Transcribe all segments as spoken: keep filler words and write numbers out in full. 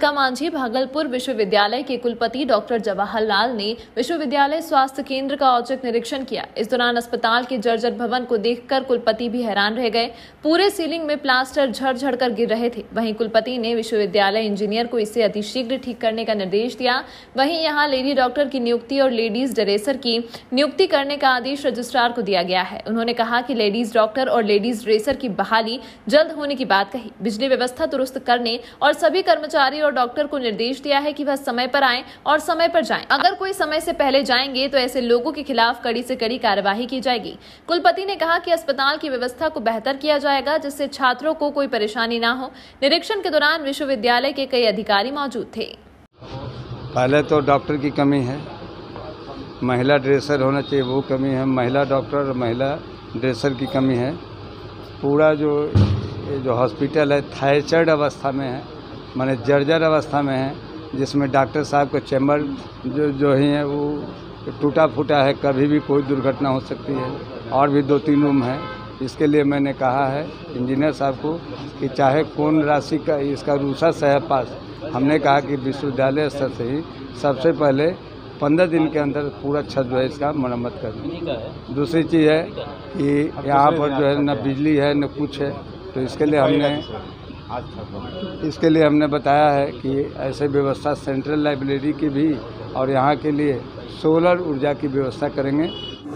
अलका मांझी भागलपुर विश्वविद्यालय के कुलपति डॉक्टर जवाहरलाल ने विश्वविद्यालय स्वास्थ्य केंद्र का औचक निरीक्षण किया। इस दौरान अस्पताल के जर्जर भवन को देखकर कुलपति भी हैरान रह गए। पूरे सीलिंग में प्लास्टर झड़-झड़ कर गिर रहे थे। वहीं कुलपति ने विश्वविद्यालय इंजीनियर को इसे अतिशीघ्र ठीक करने का निर्देश दिया। वहीं यहाँ लेडी डॉक्टर की नियुक्ति और लेडीज ड्रेसर की नियुक्ति करने का आदेश रजिस्ट्रार को दिया गया है। उन्होंने कहा कि लेडीज डॉक्टर और लेडीज ड्रेसर की बहाली जल्द होने की बात कही। बिजली व्यवस्था दुरुस्त करने और सभी कर्मचारी और डॉक्टर को निर्देश दिया है कि वह समय पर आएं और समय पर जाएं। अगर कोई समय से पहले जाएंगे तो ऐसे लोगों के खिलाफ कड़ी से कड़ी कार्यवाही की जाएगी। कुलपति ने कहा कि अस्पताल की व्यवस्था को बेहतर किया जाएगा जिससे छात्रों को कोई परेशानी न हो। निरीक्षण के दौरान विश्वविद्यालय के कई अधिकारी मौजूद थे। पहले तो डॉक्टर की कमी है, महिला ड्रेसर होना चाहिए, वो कमी है। महिला डॉक्टर और महिला ड्रेसर की कमी है। पूरा जो जो हॉस्पिटल है थायचर्ड अवस्था में है, माने जर्जर अवस्था में है, जिसमें डॉक्टर साहब का चैम्बर जो जो ही है वो टूटा फूटा है, कभी भी कोई दुर्घटना हो सकती है। और भी दो तीन रूम है। इसके लिए मैंने कहा है इंजीनियर साहब को कि चाहे कौन राशि का इसका रूसस है पास, हमने कहा कि विश्वविद्यालय स्तर से ही सबसे पहले पंद्रह दिन के अंदर पूरा छत जो है इसका मरम्मत करनी। दूसरी चीज़ है कि यहाँ पर जो है न बिजली है न कुछ है, तो इसके लिए हमने इसके लिए हमने बताया है कि ऐसे व्यवस्था सेंट्रल लाइब्रेरी की भी और यहाँ के लिए सोलर ऊर्जा की व्यवस्था करेंगे।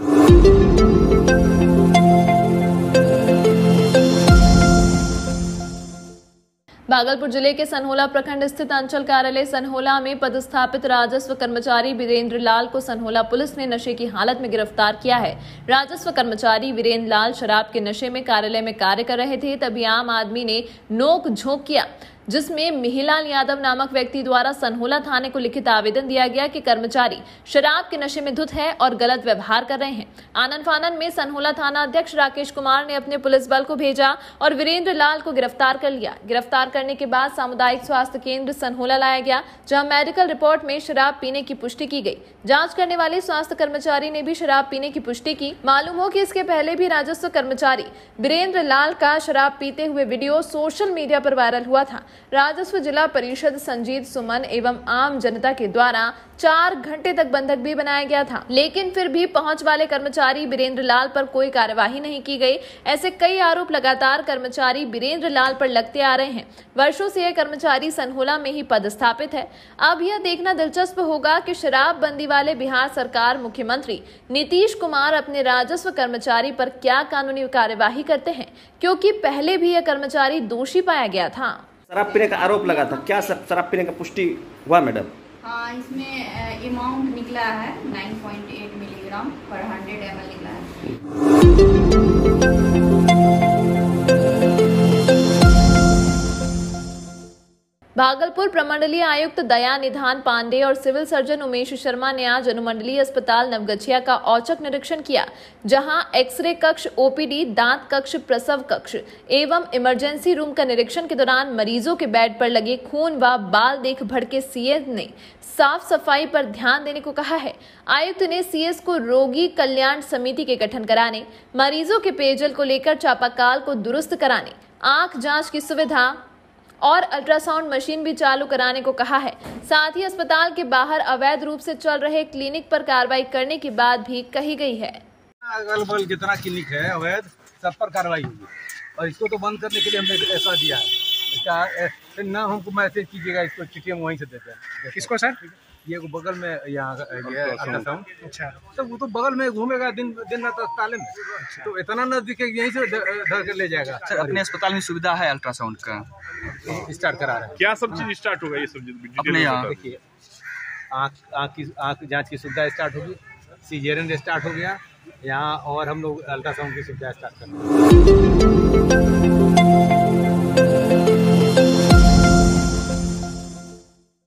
भागलपुर जिले के सनहोला प्रखंड स्थित अंचल कार्यालय सनहोला में पदस्थापित राजस्व कर्मचारी वीरेंद्र लाल को सनहोला पुलिस ने नशे की हालत में गिरफ्तार किया है। राजस्व कर्मचारी वीरेंद्र लाल शराब के नशे में कार्यालय में कार्य कर रहे थे, तभी आम आदमी ने नोक झोंक किया, जिसमें मिहिलाल यादव नामक व्यक्ति द्वारा सनहोला थाने को लिखित आवेदन दिया गया कि कर्मचारी शराब के नशे में धुत है और गलत व्यवहार कर रहे हैं। आनन फानन में सनहोला थाना अध्यक्ष राकेश कुमार ने अपने पुलिस बल को भेजा और वीरेंद्र लाल को गिरफ्तार कर लिया। गिरफ्तार करने के बाद सामुदायिक स्वास्थ्य केंद्र सनहोला लाया गया, जहां मेडिकल रिपोर्ट में शराब पीने की पुष्टि की गई। जांच करने वाले स्वास्थ्य कर्मचारी ने भी शराब पीने की पुष्टि की। मालूम हो कि इसके पहले भी राजस्व कर्मचारी वीरेंद्र लाल का शराब पीते हुए वीडियो सोशल मीडिया पर वायरल हुआ था। राजस्व जिला परिषद संजीत सुमन एवं आम जनता के द्वारा चार घंटे तक बंधक भी बनाया गया था, लेकिन फिर भी पहुंच वाले कर्मचारी वीरेंद्र लाल पर कोई कार्यवाही नहीं की गई। ऐसे कई आरोप लगातार कर्मचारी वीरेंद्र लाल पर लगते आ रहे हैं। वर्षों से यह कर्मचारी सनहोला में ही पदस्थापित है। अब यह देखना दिलचस्प होगा कि शराबबंदी वाले बिहार सरकार मुख्यमंत्री नीतीश कुमार अपने राजस्व कर्मचारी पर क्या कानूनी कार्यवाही करते हैं, क्योंकि पहले भी यह कर्मचारी दोषी पाया गया था। शराब पीने का आरोप लगा था, क्या शराब पीने का पुष्टि हुआ मैडम? हाँ, इसमें अमाउंट निकला है नौ पॉइंट आठ मिलीग्राम पर हंड्रेड एम एल निकला है। भागलपुर प्रमंडलीय आयुक्त दया निधान पांडे और सिविल सर्जन उमेश शर्मा ने आज अनुमंडलीय अस्पताल नवगछिया का औचक निरीक्षण किया, जहां एक्सरे कक्ष, ओपीडी, दांत कक्ष, प्रसव कक्ष एवं इमरजेंसी रूम का निरीक्षण के दौरान मरीजों के बेड पर लगे खून व बाल देख भड़के सीएस ने साफ सफाई पर ध्यान देने को कहा है। आयुक्त ने सीएस को रोगी कल्याण समिति के गठन कराने, मरीजों के पेयजल को लेकर चापाकल को दुरुस्त कराने, आंख जांच की सुविधा और अल्ट्रासाउंड मशीन भी चालू कराने को कहा है। साथ ही अस्पताल के बाहर अवैध रूप से चल रहे क्लिनिक पर कार्रवाई करने की बात भी कही गई है। अगल बगल जितना क्लिनिक है अवैध, सब पर कार्रवाई होगी और इसको तो बंद करने के लिए हमने ऐसा दिया है। इसका ना हमको मैसेज कीजिएगा, इसको चिट्ठी हम वहीं से देते हैं। किसको सर? ये बगल में यहाँ अल्ट्रासाउंड। अच्छा, तो वो तो बगल में घूमेगा दिन दिन रात अस्पताल में, तो इतना नजदीक है यहीं से धर कर ले जाएगा। सर, अपने अस्पताल में सुविधा है अल्ट्रासाउंड का? स्टार्ट करा रहे हैं। क्या सब चीज स्टार्ट होगा? ये सब अपने यहाँ देखिए, आँख आँख की आँख जांच की सुविधा स्टार्ट होगी, सीजेरियन स्टार्ट हो गया यहाँ, और हम लोग अल्ट्रासाउंड की सुविधा स्टार्ट कर रहे हैं।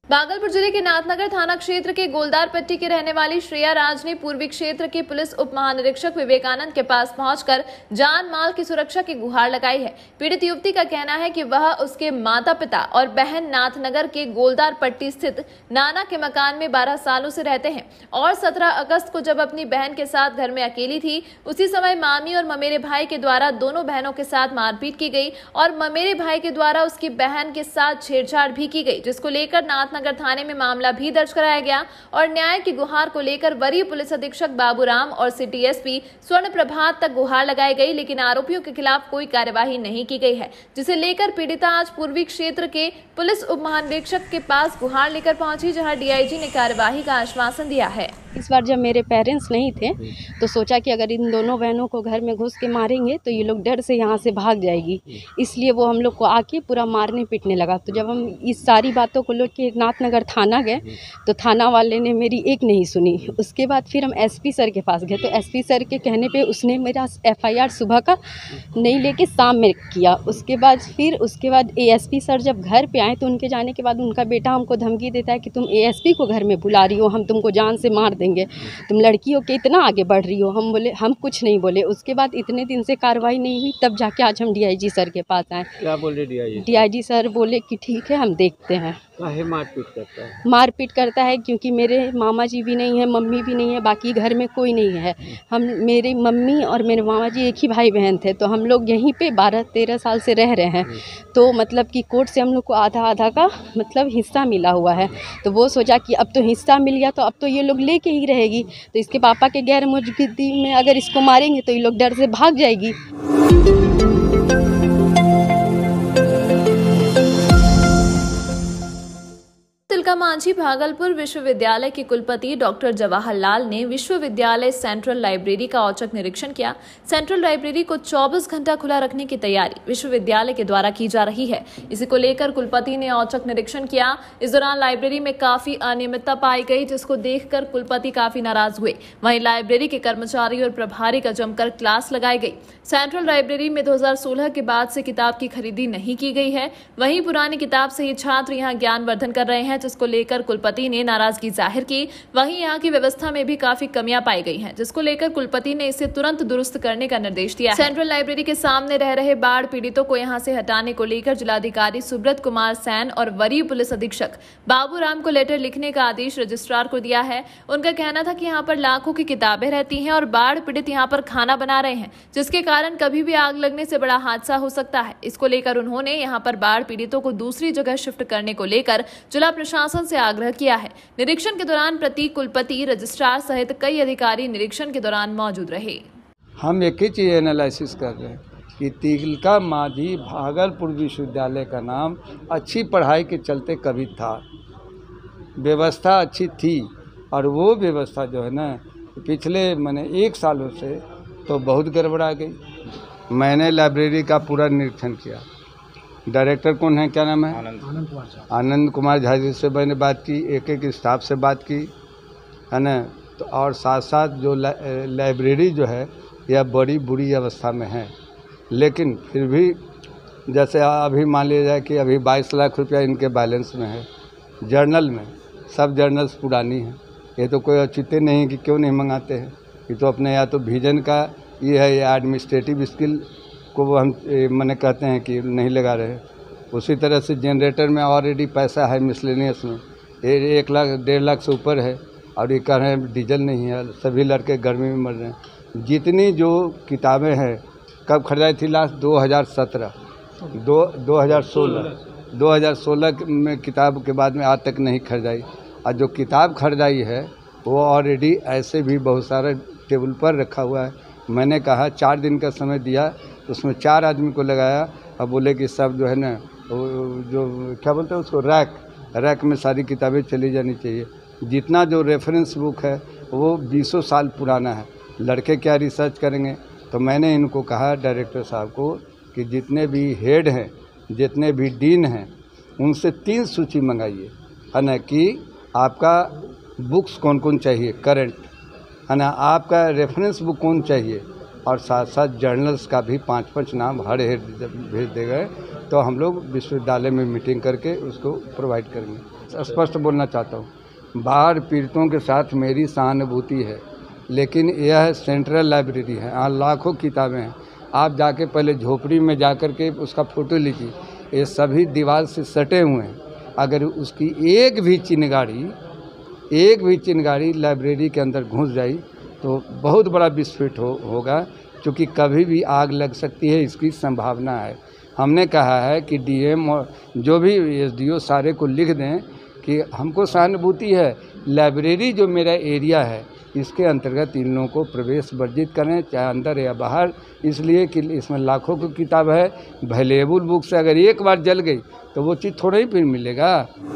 भागलपुर जिले के नाथनगर थाना क्षेत्र के गोलदार पट्टी के रहने वाली श्रेया राज ने पूर्वी क्षेत्र के पुलिस उप महानिरीक्षक विवेकानंद के पास पहुंचकर जान माल की सुरक्षा की गुहार लगाई है। पीड़ित युवती का कहना है कि वह उसके माता पिता और बहन नाथनगर के गोलदार पट्टी स्थित नाना के मकान में बारह सालों से रहते हैं और सत्रह अगस्त को जब अपनी बहन के साथ घर में अकेली थी, उसी समय मामी और ममेरे भाई के द्वारा दोनों बहनों के साथ मारपीट की गई और ममेरे भाई के द्वारा उसकी बहन के साथ छेड़छाड़ भी की गई, जिसको लेकर नाथनगर नगर थाने में मामला भी दर्ज कराया गया और न्याय की गुहार को लेकर वरीय पुलिस अधीक्षक बाबूराम और सिटी एसपी स्वर्ण प्रभात तक गुहार लगाई गई, लेकिन आरोपियों के खिलाफ कोई कार्यवाही नहीं की गई है, जिसे लेकर पीड़िता आज पूर्वी क्षेत्र के पुलिस उप महानिरीक्षक के पास गुहार लेकर पहुंची, जहां डीआईजी ने कार्यवाही का आश्वासन दिया है। इस बार जब मेरे पेरेंट्स नहीं थे तो सोचा कि अगर इन दोनों बहनों को घर में घुस के मारेंगे तो ये लोग डर से यहाँ से भाग जाएगी, इसलिए वो हम लोग को आके पूरा मारने पीटने लगा। तो जब हम इस सारी बातों को लेकर के नाथनगर थाना गए तो थाना वाले ने मेरी एक नहीं सुनी। उसके बाद फिर हम एसपी सर के पास गए तो एसपी सर के कहने पे उसने मेरा एफआईआर सुबह का नहीं लेके शाम में किया। उसके बाद फिर उसके बाद एएसपी सर जब घर पे आए तो उनके जाने के बाद उनका बेटा हमको धमकी देता है कि तुम एएसपी को घर में बुला रही हो, हम तुमको जान से मार देंगे, तुम लड़की हो के इतना आगे बढ़ रही हो। हम बोले हम कुछ नहीं बोले। उसके बाद इतने दिन से कार्रवाई नहीं हुई, तब जाके आज हम डीआईजी सर के पास आए। क्या बोले डीआईजी? डीआईजी सर बोले कि ठीक है हम देखते हैं। काहे मारपीट करता है? मारपीट करता है क्योंकि मेरे मामा जी भी नहीं है, मम्मी भी नहीं है, बाकी घर में कोई नहीं है। हम मेरी मम्मी और मेरे मामा जी एक ही भाई बहन थे, तो हम लोग यहीं पे बारह तेरह साल से रह रहे हैं। तो मतलब कि कोर्ट से हम लोग को आधा आधा का मतलब हिस्सा मिला हुआ है। तो वो सोचा कि अब तो हिस्सा मिल गया तो अब तो ये लोग लेके ही रहेगी, तो इसके पापा के गैर मौजूदगी में अगर इसको मारेंगे तो ये लोग डर से भाग जाएगी। तिलका मांझी भागलपुर विश्वविद्यालय के कुलपति डॉक्टर जवाहरलाल ने विश्वविद्यालय सेंट्रल लाइब्रेरी का औचक निरीक्षण किया। सेंट्रल लाइब्रेरी को चौबीस घंटा खुला रखने की तैयारी विश्वविद्यालय के द्वारा की जा रही है। इसी को लेकर कुलपति ने औचक निरीक्षण किया। इस दौरान लाइब्रेरी में काफी अनियमितता पाई गई, जिसको देखकर कुलपति काफी नाराज हुए। वहीं लाइब्रेरी के कर्मचारी और प्रभारी का जमकर क्लास लगाई गई। सेंट्रल लाइब्रेरी में दो हज़ार सोलह के बाद से किताब की खरीदी नहीं की गई है। वहीं पुरानी किताब से ही छात्र यहाँ ज्ञानवर्धन कर रहे हैं, जिसको लेकर कुलपति ने नाराजगी जाहिर की। वहीं यहाँ की व्यवस्था में भी काफी कमियां पाई गई हैं, जिसको लेकर कुलपति ने इसे तुरंत दुरुस्त करने का निर्देश दिया। सेंट्रल लाइब्रेरी के सामने रह रहे बाढ़ पीड़ितों को यहाँ से हटाने को लेकर जिलाधिकारी सुब्रत कुमार सैन और वरीय पुलिस अधीक्षक बाबूराम को लेटर लिखने का आदेश रजिस्ट्रार को दिया है। उनका कहना था कि यहाँ पर लाखों की किताबें रहती हैं और बाढ़ पीड़ित यहाँ पर खाना बना रहे हैं, जिसके कारण कभी भी आग लगने से बड़ा हादसा हो सकता है। इसको लेकर उन्होंने यहाँ पर बाढ़ पीड़ितों को दूसरी जगह शिफ्ट करने को लेकर जिला प्रशासन से आग्रह किया है। निरीक्षण के दौरान प्रतीक कुलपति, रजिस्ट्रार सहित कई अधिकारी निरीक्षण के दौरान मौजूद रहे। हम एक ही चीज़ एनालिसिस कर रहे हैं कि तिलका मांझी भागलपुर विश्वविद्यालय का नाम अच्छी पढ़ाई के चलते कभी था, व्यवस्था अच्छी थी, और वो व्यवस्था जो है ना पिछले मैंने एक सालों से तो बहुत गड़बड़ा गई। मैंने लाइब्रेरी का पूरा निरीक्षण किया। डायरेक्टर कौन है, क्या नाम है? आनंद कुमार झा। आनंद कुमार झा जी से मैंने बात की, एक एक स्टाफ से बात की, है ना। तो और साथ साथ जो ला, लाइब्रेरी जो है यह बड़ी बुरी अवस्था में है, लेकिन फिर भी जैसे अभी मान लिया जाए कि अभी बाईस लाख रुपया इनके बैलेंस में है। जर्नल में सब जर्नल्स पुरानी हैं। ये तो कोई औचित्य नहीं कि क्यों नहीं मंगाते हैं। ये तो अपने या तो विजन का ये है या एडमिनिस्ट्रेटिव स्किल को वो हम मैंने कहते हैं कि नहीं लगा रहे। उसी तरह से जनरेटर में ऑलरेडी पैसा है मिसलेनियस में, ये एक लाख डेढ़ लाख से ऊपर है, और ये कह रहे हैं डीजल नहीं है, सभी लड़के गर्मी में मर रहे हैं। जितनी जो किताबें हैं कब खरीदाई थी लास्ट? दो हज़ार सत्रह दो दो हज़ार सोलह दो हज़ार सोलह में किताब के बाद में आज तक नहीं खरीदाई। और जो किताब खरीदाई है वो ऑलरेडी ऐसे भी बहुत सारा टेबल पर रखा हुआ है। मैंने कहा चार दिन का समय दिया, उसमें चार आदमी को लगाया और बोले कि सब जो है ना जो क्या बोलते हैं उसको रैक रैक में सारी किताबें चली जानी चाहिए। जितना जो रेफरेंस बुक है वो बीसों साल पुराना है, लड़के क्या रिसर्च करेंगे। तो मैंने इनको कहा डायरेक्टर साहब को कि जितने भी हेड हैं, जितने भी डीन हैं, उनसे तीन सूची मंगाइए, है ना, कि आपका बुक्स कौन कौन चाहिए करंट, है ना, आपका रेफरेंस बुक कौन चाहिए, और साथ साथ जर्नल्स का भी पाँच पाँच नाम हर हेड भेज दे गए तो हम लोग विश्वविद्यालय में मीटिंग करके उसको प्रोवाइड करेंगे। स्पष्ट बोलना चाहता हूँ, बाढ़ पीड़ितों के साथ मेरी सहानुभूति है, लेकिन यह सेंट्रल लाइब्रेरी है, यहाँ लाखों किताबें हैं। आप जाके पहले झोपड़ी में जा कर के उसका फ़ोटो लीजिए, ये सभी दीवार से सटे हुए हैं। अगर उसकी एक भी चिंगारी एक भी चिंगारी लाइब्रेरी के अंदर घुस जाई तो बहुत बड़ा विस्फोट हो होगा, क्योंकि कभी भी आग लग सकती है, इसकी संभावना है। हमने कहा है कि डीएम और जो भी एसडीओ सारे को लिख दें कि हमको सहानुभूति है, लाइब्रेरी जो मेरा एरिया है इसके अंतर्गत इन लोगों को प्रवेश वर्जित करें, चाहे अंदर या बाहर, इसलिए कि इसमें लाखों की किताब है। वैल्यूएबल बुक्स अगर एक बार जल गई तो वो चीज़ थोड़ा ही फिर मिलेगा।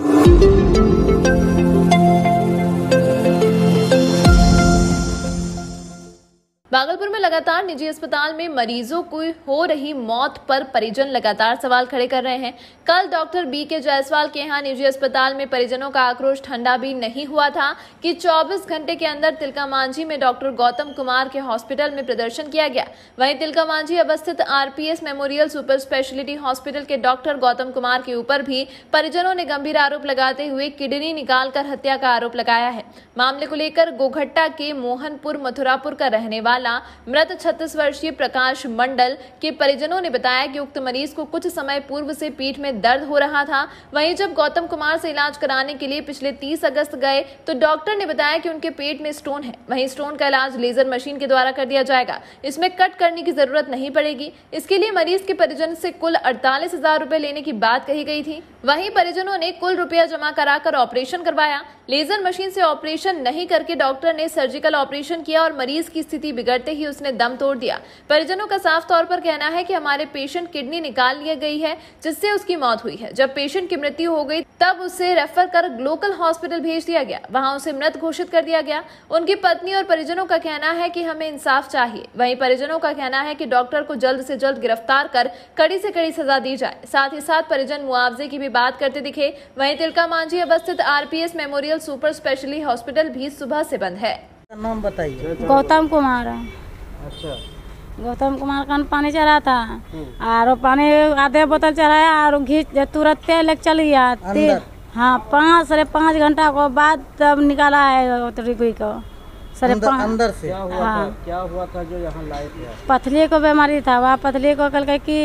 भागलपुर में लगातार निजी अस्पताल में मरीजों को हो रही मौत पर परिजन लगातार सवाल खड़े कर रहे हैं। कल डॉक्टर बी के जायसवाल के यहाँ निजी अस्पताल में परिजनों का आक्रोश ठंडा भी नहीं हुआ था कि चौबीस घंटे के अंदर तिलका मांझी में डॉक्टर गौतम कुमार के हॉस्पिटल में प्रदर्शन किया गया। वहीं तिलका मांझी अवस्थित RPS memorial super speciality hospital के डॉक्टर गौतम कुमार के ऊपर भी परिजनों ने गंभीर आरोप लगाते हुए किडनी निकालकर हत्या का आरोप लगाया है। मामले को लेकर गोघट्टा के मोहनपुर मथुरापुर का रहने वाला मृत छत्तीस वर्षीय प्रकाश मंडल के परिजनों ने बताया कि उक्त मरीज को कुछ समय पूर्व से पीठ में दर्द हो रहा था। वहीं जब गौतम कुमार से इलाज कराने के लिए पिछले तीस अगस्त गए तो डॉक्टर ने बताया कि उनके पेट में स्टोन है। वहीं स्टोन का इलाज लेजर मशीन के द्वारा कर दिया जाएगा, इसमें कट करने की जरूरत नहीं पड़ेगी। इसके लिए मरीज के परिजन से कुल अड़तालीस हजार रुपए लेने की बात कही गई थी। वहीं परिजनों ने कुल रुपया जमा कराकर ऑपरेशन करवाया। लेजर मशीन से ऑपरेशन नहीं करके डॉक्टर ने सर्जिकल ऑपरेशन किया और मरीज की स्थिति बिगड़ते ही उसने दम तोड़ दिया। परिजनों का साफ तौर पर कहना है कि हमारे पेशेंट किडनी निकाल ली गई है, जिससे उसकी मौत हुई है। जब पेशेंट की मृत्यु हो गई तब उसे रेफर कर लोकल हॉस्पिटल भेज दिया गया, वहां उसे मृत घोषित कर दिया गया। उनकी पत्नी और परिजनों का कहना है कि हमें इंसाफ चाहिए। वहीं परिजनों का कहना है कि डॉक्टर को जल्द से जल्द गिरफ्तार कर कड़ी से कड़ी सजा दी जाए। साथ ही साथ परिजन मुआवजे की भी बात करते दिखे। वहीं तिलका मांझी अवस्थित RPS memorial super speciality hospital भी सुबह से बंद है। नाम बताइए। गौतम कुमार। अच्छा, गौतम कुमार का पानी चढ़ा था और पानी आधे बोतल चढ़ाया और घी तुरंत लेके चल गया। हाँ, पाँच साढ़े पाँच घंटा को बाद तब निकाला है रिपी को साढ़े पाँच अंदर से। क्या हुआ हाँ। था? क्या हुआ था जो यहाँ लाए थे? पथली को बीमारी था, वह पथली को कल कि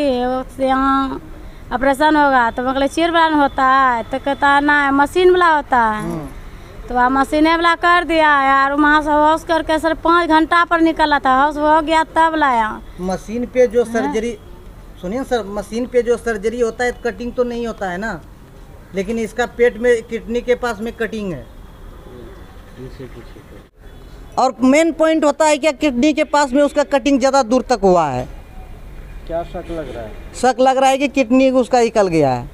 यहाँ ऑपरेशन होगा तो मतलब चीर बयान होता है तो कहता है ना मशीन वाला होता है, तो वह मशीने वाला कर दिया यार। वहाँ से हॉस करके सर पाँच घंटा पर निकला था, हॉस हो गया तब लाया। मशीन पे जो सर्जरी, सुनिए सर, मशीन पे जो सर्जरी होता है कटिंग तो नहीं होता है ना, लेकिन इसका पेट में किडनी के पास में कटिंग है। और मेन पॉइंट होता है क्या किडनी के पास में उसका कटिंग ज़्यादा दूर तक हुआ है। क्या शक लग रहा है? शक लग रहा है कि किडनी उसका निकल गया है।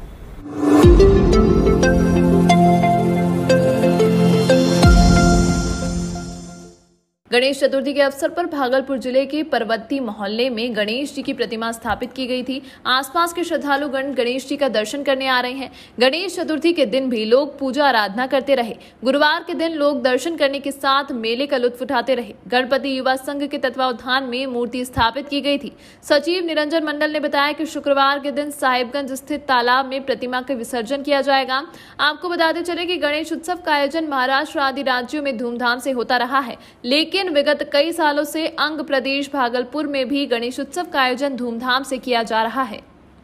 गणेश चतुर्थी के अवसर पर भागलपुर जिले के परवत्ती मोहल्ले में गणेश जी की प्रतिमा स्थापित की गई थी। आसपास के श्रद्धालुगण गणेश जी का दर्शन करने आ रहे हैं। गणेश चतुर्थी के दिन भी लोग पूजा आराधना करते रहे। गुरुवार के दिन लोग दर्शन करने के साथ मेले का लुत्फ उठाते रहे। गणपति युवा संघ के तत्वावधान में मूर्ति स्थापित की गई थी। सचिव निरंजन मंडल ने बताया कि शुक्रवार के दिन साहिबगंज स्थित तालाब में प्रतिमा का विसर्जन किया जाएगा। आपको बताते चले कि गणेश उत्सव का आयोजन महाराष्ट्र आदि राज्यों में धूमधाम से होता रहा है, लेकिन विगत कई सालों से अंग प्रदेश भागलपुर में भी गणेश उत्सव का आयोजन धूमधाम से किया जा रहा है।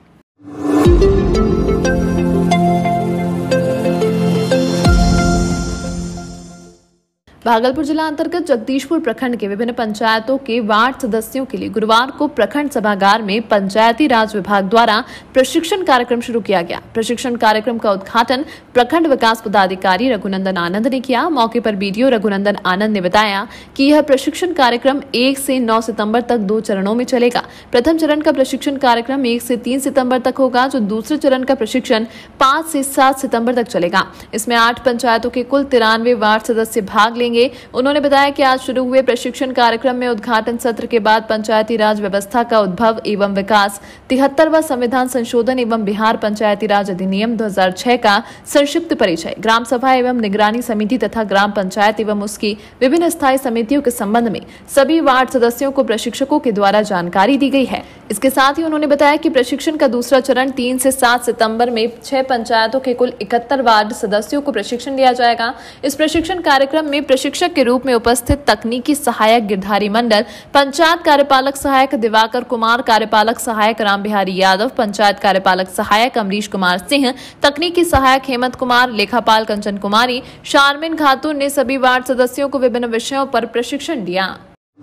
भागलपुर जिला अंतर्गत जगदीशपुर प्रखंड के विभिन्न पंचायतों के वार्ड सदस्यों के लिए गुरुवार को प्रखंड सभागार में पंचायती राज विभाग द्वारा प्रशिक्षण कार्यक्रम शुरू किया गया। प्रशिक्षण कार्यक्रम का उद्घाटन प्रखंड विकास पदाधिकारी रघुनंदन आनंद ने किया। मौके पर बीडीओ रघुनंदन आनंद ने बताया कि यह प्रशिक्षण कार्यक्रम एक से नौ सितम्बर तक दो चरणों में चलेगा। प्रथम चरण का प्रशिक्षण कार्यक्रम एक से तीन सितम्बर तक होगा, जो दूसरे चरण का प्रशिक्षण पाँच से सात सितम्बर तक चलेगा। इसमें आठ पंचायतों के कुल तिरानवे वार्ड सदस्य भाग लेंगे। उन्होंने बताया कि आज शुरू हुए प्रशिक्षण कार्यक्रम में उद्घाटन सत्र के बाद पंचायती राज व्यवस्था का उद्भव एवं विकास, तिहत्तरवां संविधान संशोधन एवं बिहार पंचायती राज अधिनियम दो हज़ार छह का संक्षिप्त परिचय, ग्राम सभा एवं निगरानी समिति तथा ग्राम पंचायत एवं उसकी विभिन्न स्थायी समितियों के संबंध में सभी वार्ड सदस्यों को प्रशिक्षकों के द्वारा जानकारी दी गई है। इसके साथ ही उन्होंने बताया कि प्रशिक्षण का दूसरा चरण तीन से सात सितंबर में छह पंचायतों के कुल इकहत्तर वार्ड सदस्यों को प्रशिक्षण दिया जाएगा। इस प्रशिक्षण कार्यक्रम में प्रशिक्षक के रूप में उपस्थित तकनीकी सहायक गिरधारी मंडल, पंचायत कार्यपालक सहायक दिवाकर कुमार, कार्यपालक सहायक राम बिहारी यादव, पंचायत कार्यपालक सहायक अमरीश कुमार सिंह, तकनीकी सहायक हेमंत कुमार, लेखापाल कंचन कुमारी, शारमिन खातून ने सभी वार्ड सदस्यों को विभिन्न विषयों पर प्रशिक्षण दिया।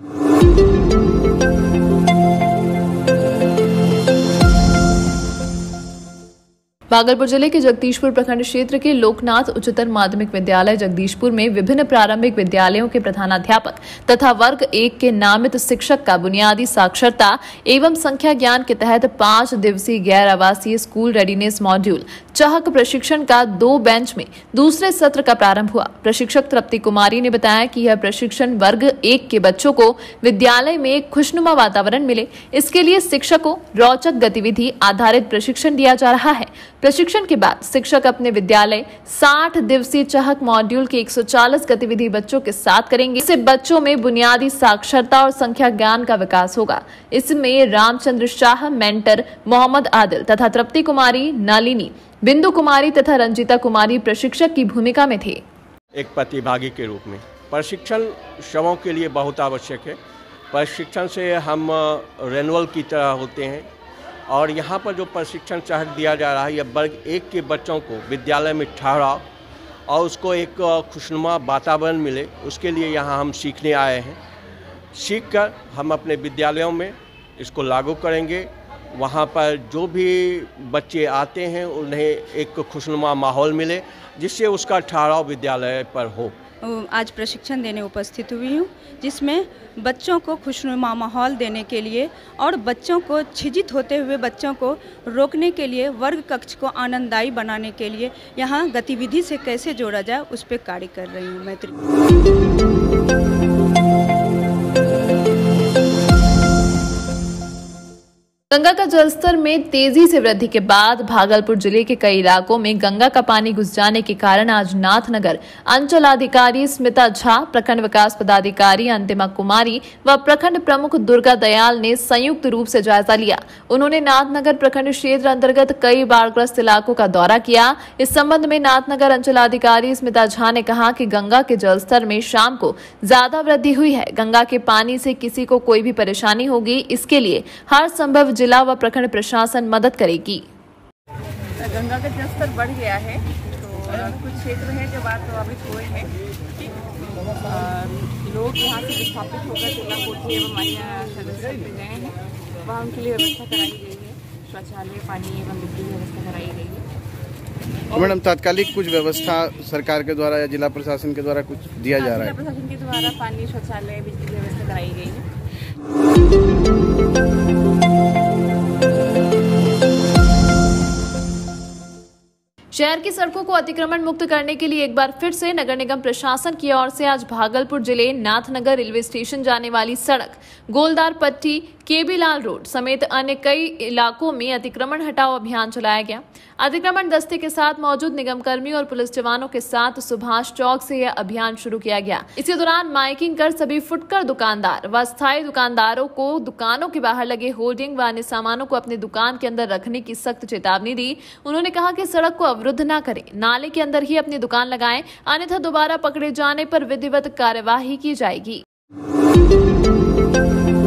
भागलपुर जिले के जगदीशपुर प्रखंड क्षेत्र के लोकनाथ उच्चतर माध्यमिक विद्यालय जगदीशपुर में विभिन्न प्रारंभिक विद्यालयों के प्रधानाध्यापक तथा वर्ग एक के नामित शिक्षक का बुनियादी साक्षरता एवं संख्या ज्ञान के तहत पांच दिवसीय गैर आवासीय स्कूल रेडीनेस मॉड्यूल चहक प्रशिक्षण का दो बेंच में दूसरे सत्र का प्रारंभ हुआ। प्रशिक्षक तृप्ति कुमारी ने बताया कि यह प्रशिक्षण वर्ग एक के बच्चों को विद्यालय में एक खुशनुमा वातावरण मिले, इसके लिए शिक्षकों रोचक गतिविधि आधारित प्रशिक्षण दिया जा रहा है। प्रशिक्षण के बाद शिक्षक अपने विद्यालय साठ दिवसीय चहक मॉड्यूल की एक सौ चालीस गतिविधि बच्चों के साथ करेंगे। इससे बच्चों में बुनियादी साक्षरता और संख्या ज्ञान का विकास होगा। इसमें रामचंद्र शाह, मेंटर मोहम्मद आदिल तथा तृप्ति कुमारी, नलिनी, बिंदु कुमारी तथा रंजीता कुमारी प्रशिक्षक की भूमिका में थे। एक प्रतिभागी के रूप में प्रशिक्षण शवों के लिए बहुत आवश्यक है। प्रशिक्षण से हम रेनुअल की तरह होते हैं और यहाँ पर जो प्रशिक्षण चहक दिया जा रहा है, यह वर्ग एक के बच्चों को विद्यालय में ठहराव और उसको एक खुशनुमा वातावरण मिले, उसके लिए यहाँ हम सीखने आए हैं। सीख कर हम अपने विद्यालयों में इसको लागू करेंगे। वहाँ पर जो भी बच्चे आते हैं उन्हें एक खुशनुमा माहौल मिले, जिससे उसका ठहराव विद्यालय पर हो। आज प्रशिक्षण देने उपस्थित हुई हूँ, जिसमें बच्चों को खुशनुमा माहौल देने के लिए और बच्चों को झिझित होते हुए बच्चों को रोकने के लिए, वर्ग कक्ष को आनंददायी बनाने के लिए यहाँ गतिविधि से कैसे जोड़ा जाए उस पर कार्य कर रही हूँ मैं। गंगा का जलस्तर में तेजी से वृद्धि के बाद भागलपुर जिले के कई इलाकों में गंगा का पानी घुस जाने के कारण आज नाथनगर अंचलाधिकारी स्मिता झा, प्रखंड विकास पदाधिकारी अंतिमा कुमारी व प्रखंड प्रमुख दुर्गा दयाल ने संयुक्त रूप से जायजा लिया। उन्होंने नाथनगर प्रखंड क्षेत्र अंतर्गत कई बाढ़ग्रस्त इलाकों का दौरा किया। इस संबंध में नाथनगर अंचलाधिकारी स्मिता झा ने कहा कि गंगा के जलस्तर में शाम को ज्यादा वृद्धि हुई है। गंगा के पानी से किसी को कोई भी परेशानी होगी, इसके लिए हर संभव जिला व प्रखंड प्रशासन मदद करेगी। गंगा का जलस्तर बढ़ गया है, तो कुछ क्षेत्र है जो बाढ़ प्रभावित हुए हैं। लोग यहाँ से विस्थापित होकर जिला कोठी एवं अन्य सदस्य में गए हैं, वहाँ उनके लिए व्यवस्था कराई गई है। शौचालय, पानी एवं बिजली की व्यवस्था कराई गई है। तो मैडम, तात्कालिक कुछ व्यवस्था सरकार के द्वारा या जिला प्रशासन के द्वारा कुछ दिया जा रहा है? जिला प्रशासन के द्वारा पानी, शौचालय, बिजली की व्यवस्था कराई गई है। शहर की सड़कों को अतिक्रमण मुक्त करने के लिए एक बार फिर से नगर निगम प्रशासन की ओर से आज भागलपुर जिले नाथनगर रेलवे स्टेशन जाने वाली सड़क, गोलदार पट्टी, केबीलाल रोड समेत अन्य कई इलाकों में अतिक्रमण हटाओ अभियान चलाया गया। अतिक्रमण दस्ते के साथ मौजूद निगम कर्मी और पुलिस जवानों के साथ सुभाष चौक से यह अभियान शुरू किया गया। इसी दौरान माइकिंग कर सभी फुटकर दुकानदार व अस्थायी दुकानदारों को दुकानों के बाहर लगे होर्डिंग व अन्य सामानों को अपने दुकान के अंदर रखने की सख्त चेतावनी दी। उन्होंने कहा कि सड़क को अवरुद्ध न करें, नाले के अंदर ही अपनी दुकान लगाएं, अन्यथा दोबारा पकड़े जाने पर विधिवत कार्यवाही की जाएगी।